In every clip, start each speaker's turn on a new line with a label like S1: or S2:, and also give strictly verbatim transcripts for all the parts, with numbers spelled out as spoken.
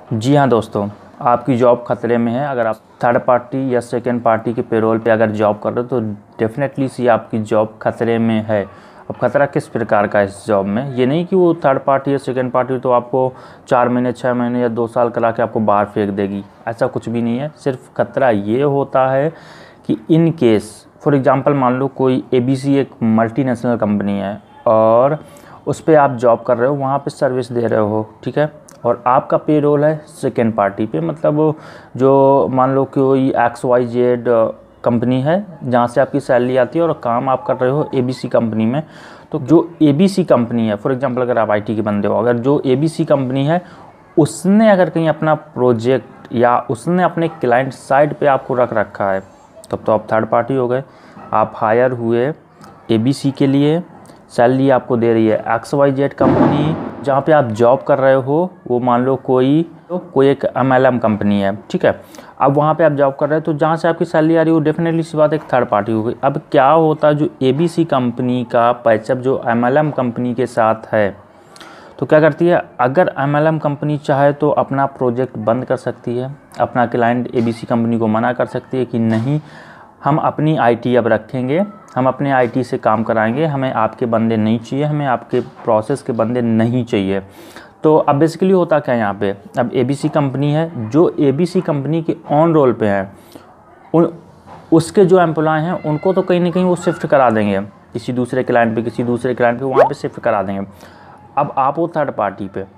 S1: जी हाँ दोस्तों, आपकी जॉब खतरे में है। अगर आप थर्ड पार्टी या सेकंड पार्टी के पेरोल पे अगर जॉब कर रहे हो तो डेफिनेटली सी आपकी जॉब खतरे में है। अब खतरा किस प्रकार का है इस जॉब में, ये नहीं कि वो थर्ड पार्टी या सेकंड पार्टी तो आपको चार महीने छः महीने या दो साल करा के आपको बाहर फेंक देगी, ऐसा कुछ भी नहीं है। सिर्फ खतरा ये होता है कि इन केस फॉर एग्ज़ाम्पल मान लो कोई ए बी सी एक मल्टीनेशनल कंपनी है और उस पर आप जॉब कर रहे हो, वहाँ पे सर्विस दे रहे हो, ठीक है, और आपका पेरोल है सेकेंड पार्टी पे, मतलब जो मान लो कोई एक्स वाई जेड कंपनी है जहाँ से आपकी सैलरी आती है और काम आप कर रहे हो ए बी सी कंपनी में। तो जो ए बी सी कंपनी है, फॉर एग्जांपल अगर आप आई टी के बंदे हो, अगर जो ए बी सी कंपनी है उसने अगर कहीं अपना प्रोजेक्ट या उसने अपने क्लाइंट साइड पे आपको रख रखा है तब तो आप थर्ड पार्टी हो गए। आप हायर हुए ए बी सी के लिए, सैलरी आपको दे रही है एक्स वाई जेड कंपनी, जहाँ पे आप जॉब कर रहे हो वो मान लो कोई तो कोई एक एम एल एम कंपनी है, ठीक है। अब वहाँ पे आप जॉब कर रहे हो तो जहाँ से आपकी सैलरी आ रही है वो डेफिनेटली सी बात एक थर्ड पार्टी हो गई। अब क्या होता है, जो ए बी सी कंपनी का पैचअप जो एम एल एम कंपनी के साथ है तो क्या करती है, अगर एम एल एम कंपनी चाहे तो अपना प्रोजेक्ट बंद कर सकती है, अपना client A B C company को मना कर सकती है कि नहीं हम अपनी आई टी अब रखेंगे, हम अपने आई टी से काम कराएंगे, हमें आपके बंदे नहीं चाहिए, हमें आपके प्रोसेस के बंदे नहीं चाहिए। तो अब बेसिकली होता क्या है यहाँ पे, अब ए बी सी कंपनी है, जो ए बी सी कंपनी के ऑन रोल पे हैं उन उसके जो एम्प्लॉय हैं उनको तो कहीं ना कहीं वो शिफ्ट करा देंगे किसी दूसरे क्लाइंट पे, किसी दूसरे क्लाइंट पे वहाँ पे शिफ्ट करा देंगे। अब आप हो थर्ड पार्टी पे,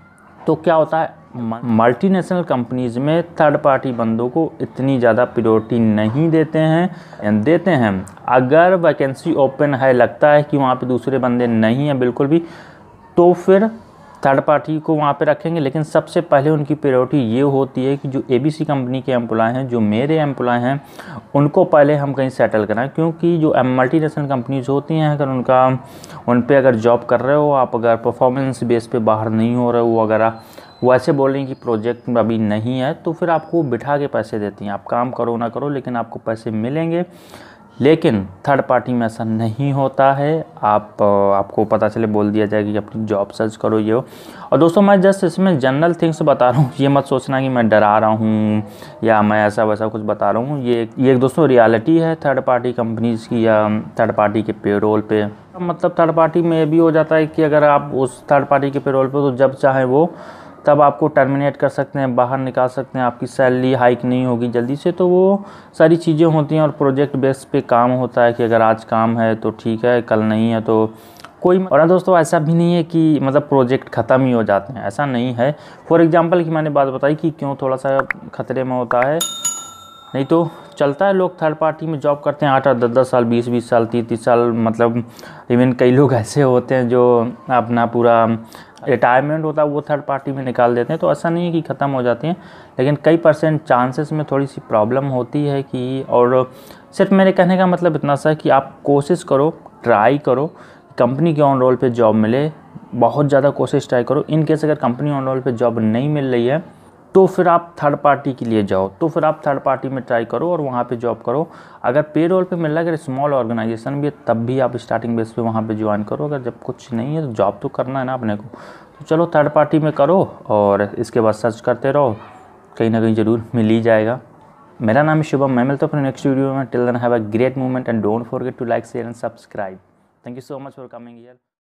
S1: तो क्या होता है मल्टीनेशनल कंपनीज़ में थर्ड पार्टी बंदों को इतनी ज़्यादा प्रायोरिटी नहीं देते हैं देते हैं अगर वैकेंसी ओपन है, लगता है कि वहाँ पे दूसरे बंदे नहीं हैं बिल्कुल भी, तो फिर थर्ड पार्टी को वहाँ पे रखेंगे। लेकिन सबसे पहले उनकी प्रायोरिटी ये होती है कि जो ए बी सी कंपनी के एम्प्लॉय हैं, जो मेरे एम्प्लॉय हैं, उनको पहले हम कहीं सेटल कराएं। क्योंकि जो मल्टीनेशनल कंपनीज होती हैं, अगर उनका उन पे अगर जॉब कर रहे हो आप, अगर परफॉर्मेंस बेस पे बाहर नहीं हो रहे हो, अगर वो ऐसे बोल रहे हैं कि प्रोजेक्ट अभी नहीं है, तो फिर आपको बिठा के पैसे देती हैं। आप काम करो ना करो लेकिन आपको पैसे मिलेंगे। लेकिन थर्ड पार्टी में ऐसा नहीं होता है। आप आपको पता चले बोल दिया जाएगा कि अपनी जॉब सर्च करो ये हो। और दोस्तों मैं जस्ट इसमें जनरल थिंग्स बता रहा हूँ, ये मत सोचना कि मैं डरा रहा हूँ या मैं ऐसा वैसा कुछ बता रहा हूँ। ये ये एक दोस्तों रियलिटी है थर्ड पार्टी कंपनीज़ की या थर्ड पार्टी के पेरोल पे। मतलब थर्ड पार्टी में ये भी हो जाता है कि अगर आप उस थर्ड पार्टी के पेरोल पे, तो जब चाहे वो तब आपको टर्मिनेट कर सकते हैं, बाहर निकाल सकते हैं, आपकी सैलरी हाइक नहीं होगी जल्दी से। तो वो सारी चीज़ें होती हैं और प्रोजेक्ट बेस पे काम होता है कि अगर आज काम है तो ठीक है, कल नहीं है तो कोई। और दोस्तों ऐसा भी नहीं है कि मतलब प्रोजेक्ट ख़त्म ही हो जाते हैं, ऐसा नहीं है। फॉर एग्जांपल की मैंने बात बताई कि क्यों थोड़ा सा खतरे में होता है, नहीं तो चलता है। लोग थर्ड पार्टी में जॉब करते हैं आठ आठ दस दस साल, बीस बीस साल, तीस तीस साल, मतलब इवन कई लोग ऐसे होते हैं जो अपना पूरा रिटायरमेंट होता है वो थर्ड पार्टी में निकाल देते हैं। तो ऐसा नहीं है कि ख़त्म हो जाती हैं, लेकिन कई परसेंट चांसेस में थोड़ी सी प्रॉब्लम होती है कि, और सिर्फ मेरे कहने का मतलब इतना सा है कि आप कोशिश करो, ट्राई करो, कंपनी के ऑन रोल पे जॉब मिले, बहुत ज़्यादा कोशिश ट्राई करो। इन केस अगर कंपनी ऑन रोल पे जॉब नहीं मिल रही है तो फिर आप थर्ड पार्टी के लिए जाओ, तो फिर आप थर्ड पार्टी में ट्राई करो और वहाँ पे जॉब करो। अगर पे रोल पे मिल रहा है, अगर स्मॉल ऑर्गेनाइजेशन भी है तब भी आप स्टार्टिंग बेस पे वहाँ पे ज्वाइन करो। अगर जब कुछ नहीं है तो जॉब तो करना है ना अपने को, तो चलो थर्ड पार्टी में करो और इसके बाद सर्च करते रहो, कहीं ना कहीं ज़रूर मिल ही जाएगा। मेरा नाम है शुभम, मैं मिलता हूँ अपने नेक्स्ट वीडियो में। Till then have a great moment and don't forget to like share and subscribe. Thank you so much for coming here.